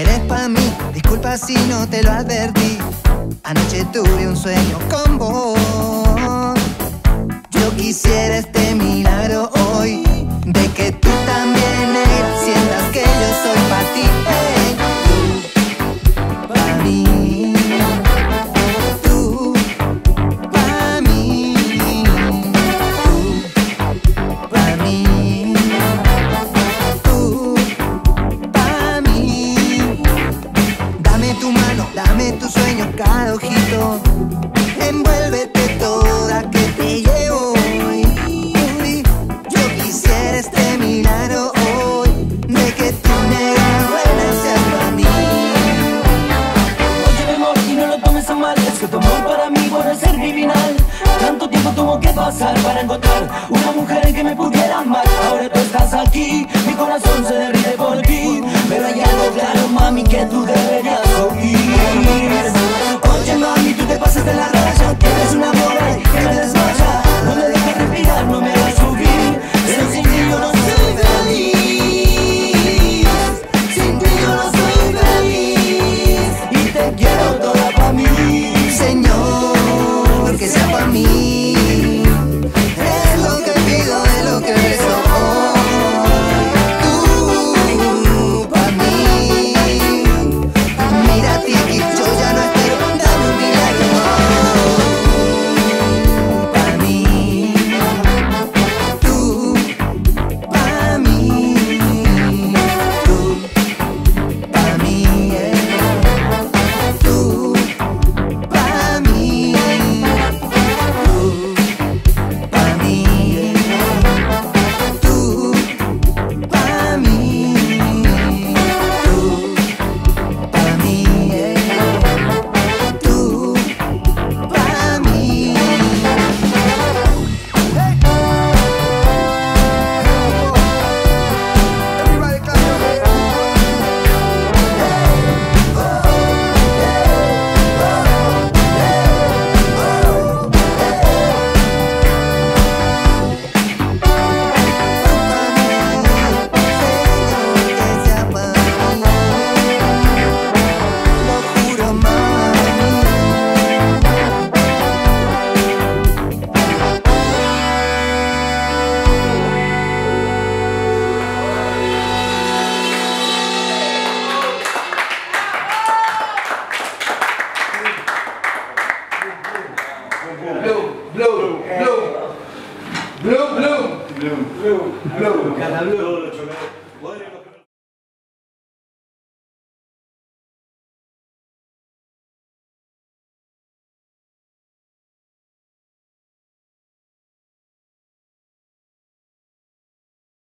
eres pa' mí, disculpa si no te lo advertí. Anoche tuve un sueño con vos. Yo quisiera este milagro hoy, de que tú también sientas que yo soy pa' ti. Tú pa' mí, tú pa' mí, tú pa' mí, tú pa' mí. Dame tu mano, dame tus sueños, cada ojito. Envuélvete toda que te llevo hoy. Uy, yo quisiera este milagro hoy, de que tu negra buena seas para mí. Oye, mi amor, y no lo tomes a mal, es que tu amor para mí puede ser criminal. Tanto tiempo tuvo que pasar para encontrar una mujer en que me pudiera amar. Ahora tú estás aquí, mi corazón se derrite por ti, pero hay algo claro, mami,